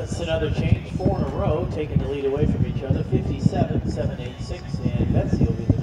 That's another change, 4 in a row, taking the lead away from each other. 57, 7, 8, 6, and Betsy will be